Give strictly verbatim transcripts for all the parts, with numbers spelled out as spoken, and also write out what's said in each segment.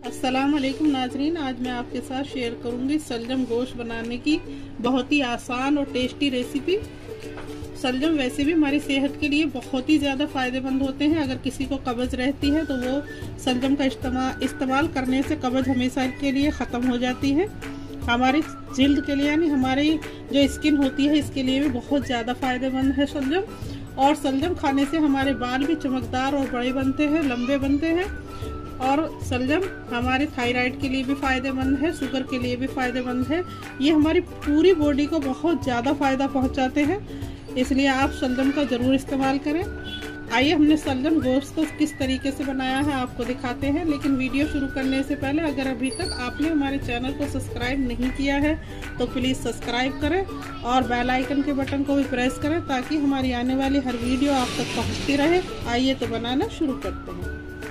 अस्सलाम वालेकुम नाजरीन, आज मैं आपके साथ शेयर करूंगी सलजम गोश्त बनाने की बहुत ही आसान और टेस्टी रेसिपी। सलजम वैसे भी हमारी सेहत के लिए बहुत ही ज़्यादा फ़ायदेमंद होते हैं। अगर किसी को कब्ज़ रहती है तो वो सलजम का इस्तेमाल इस्तेमाल करने से कब्ज़ हमेशा के लिए ख़त्म हो जाती है। हमारी जिल्द के लिए यानी हमारी जो स्किन होती है इसके लिए भी बहुत ज़्यादा फ़ायदेमंद है सलजम। और सलजम खाने से हमारे बाल भी चमकदार और बड़े बनते हैं, लंबे बनते हैं। और सलजम हमारे थायराइड के लिए भी फ़ायदेमंद है, शुगर के लिए भी फ़ायदेमंद है। ये हमारी पूरी बॉडी को बहुत ज़्यादा फ़ायदा पहुंचाते हैं, इसलिए आप सलजम का ज़रूर इस्तेमाल करें। आइए हमने सलजम गोश्त को किस तरीके से बनाया है आपको दिखाते हैं। लेकिन वीडियो शुरू करने से पहले अगर अभी तक आपने हमारे चैनल को सब्सक्राइब नहीं किया है तो प्लीज़ सब्सक्राइब करें और बेल आइकन के बटन को भी प्रेस करें ताकि हमारी आने वाली हर वीडियो आप तक पहुँचती रहे। आइए तो बनाना शुरू करते हैं।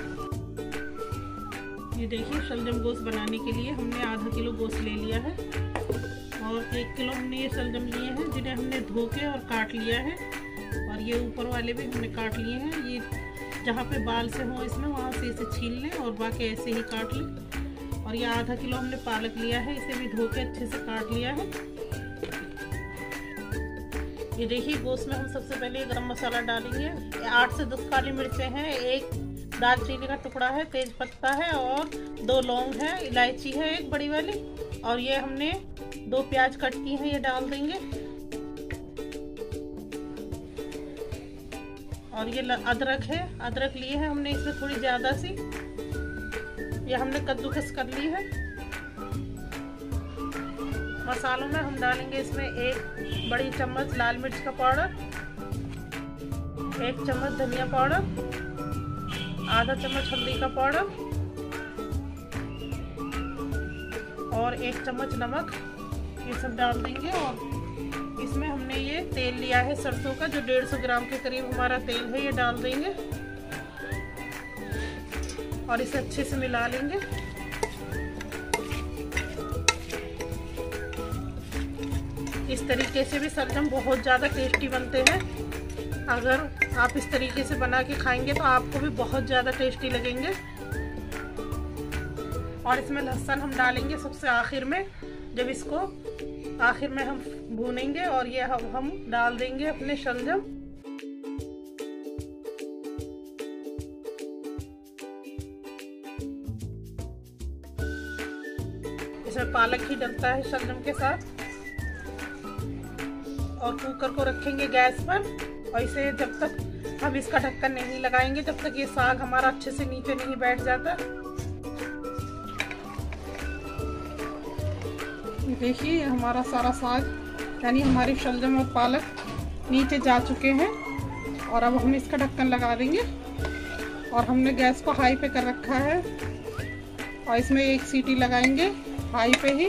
ये देखिए, सलजम गोश्त बनाने के लिए हमने आधा किलो गोश्त ले लिया है और एक किलो हमने ये सलजम लिए हैं जिन्हें हमने धो के और काट लिया है। और ये ऊपर वाले भी हमने काट लिए हैं। ये जहाँ पे बाल से हो इसमें वहाँ से इसे छील लें और बाकी ऐसे ही काट लें। और ये आधा किलो हमने पालक लिया है, इसे भी धो के अच्छे से काट लिया है। ये देखिए, गोश्त में हम सबसे पहले गरम मसाला डालेंगे। आठ से दस काली मिर्चें हैं, एक दालचीनी का टुकड़ा है, तेज पत्ता है और दो लौंग है, इलायची है एक बड़ी वाली। और ये हमने दो प्याज कट की हैं, ये डाल देंगे। और ये अदरक है, अदरक लिए है हमने इसमें थोड़ी ज्यादा सी, ये हमने कद्दूकस कर ली है। मसालों में हम डालेंगे इसमें एक बड़ी चम्मच लाल मिर्च का पाउडर, एक चम्मच धनिया पाउडर, आधा चम्मच हल्दी का पाउडर और एक चम्मच नमक, ये सब डाल देंगे। और इसमें हमने ये तेल लिया है सरसों का, जो डेढ़ सौ ग्राम के करीब हमारा तेल है, ये डाल देंगे और इसे अच्छे से मिला लेंगे। इस तरीके से भी सलजम बहुत ज़्यादा टेस्टी बनते हैं। अगर आप इस तरीके से बना के खाएंगे तो आपको भी बहुत ज़्यादा टेस्टी लगेंगे। और इसमें लहसुन हम डालेंगे सबसे आखिर में, जब इसको आखिर में हम भूनेंगे। और ये हम हम डाल देंगे अपने सलजम। इसमें पालक ही डलता है सलजम के साथ। और कुकर को रखेंगे गैस पर और इसे जब तक हम इसका ढक्कन नहीं लगाएंगे तब तक ये साग हमारा अच्छे से नीचे नहीं बैठ जाता। देखिए, हमारा सारा साग यानी हमारी सलजम और पालक नीचे जा चुके हैं। और अब हम इसका ढक्कन लगा देंगे। और हमने गैस को हाई पे कर रखा है और इसमें एक सीटी लगाएंगे हाई पे ही।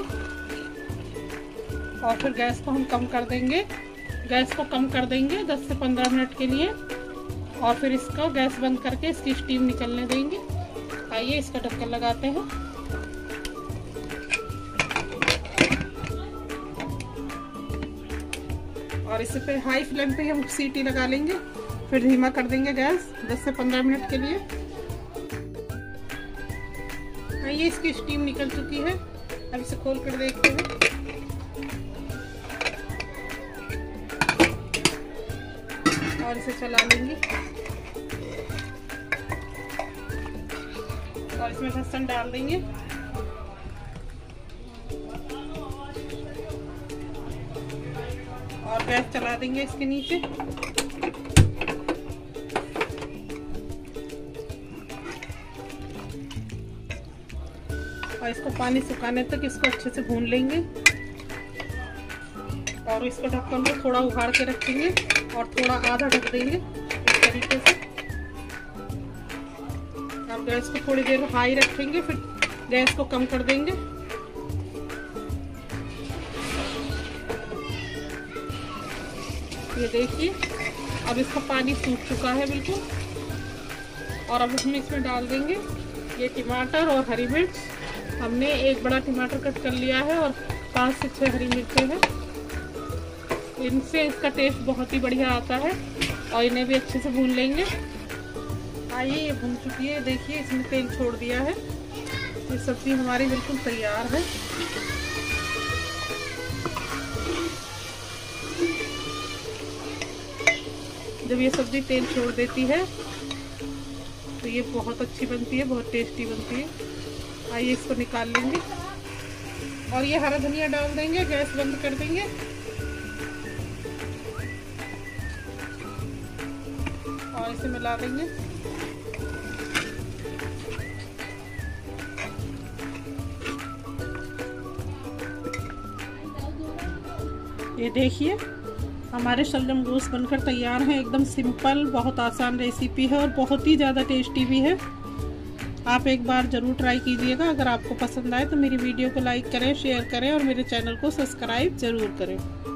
और फिर गैस को हम कम कर देंगे, गैस को कम कर देंगे दस से पंद्रह मिनट के लिए। और फिर इसको गैस बंद करके इसकी स्टीम निकलने देंगे। आइए इसका ढक्कन लगाते हैं। और इसे पे हाई फ्लेम पे हम सीटी लगा लेंगे, फिर धीमा कर देंगे गैस दस से पंद्रह मिनट के लिए। आइए इसकी स्टीम निकल चुकी है, अब इसे खोल कर देखते हैं। और इसे चला लेंगे और इसमें लहसुन डाल देंगे। और गैस चला देंगे इसके नीचे। और इसको पानी सुखाने तक इसको अच्छे से भून लेंगे। और इसको ढक्कन को थोड़ा उखाड़ के रखेंगे और थोड़ा आधा ढक देंगे इस तरीके से। अब गैस को थोड़ी देर हाई रखेंगे, फिर गैस को कम कर देंगे। ये देखिए, अब इसका पानी सूख चुका है बिल्कुल। और अब हम इसमें डाल देंगे ये टमाटर और हरी मिर्च। हमने एक बड़ा टमाटर कट कर लिया है और पाँच से छः हरी मिर्चें हैं। इनसे इसका टेस्ट बहुत ही बढ़िया आता है। और इन्हें भी अच्छे से भून लेंगे। आइए, ये भून चुकी है, देखिए इसने तेल छोड़ दिया है। ये सब्जी हमारी बिल्कुल तैयार है। जब ये सब्जी तेल छोड़ देती है तो ये बहुत अच्छी बनती है, बहुत टेस्टी बनती है। आइए इसको निकाल लेंगे और ये हरा धनिया डाल देंगे, गैस बंद कर देंगे और इसे मिला देंगे। ये देखिए हमारे शलजम गोश्त बनकर तैयार है। एकदम सिंपल, बहुत आसान रेसिपी है और बहुत ही ज़्यादा टेस्टी भी है। आप एक बार ज़रूर ट्राई कीजिएगा। अगर आपको पसंद आए तो मेरी वीडियो को लाइक करें, शेयर करें और मेरे चैनल को सब्सक्राइब ज़रूर करें।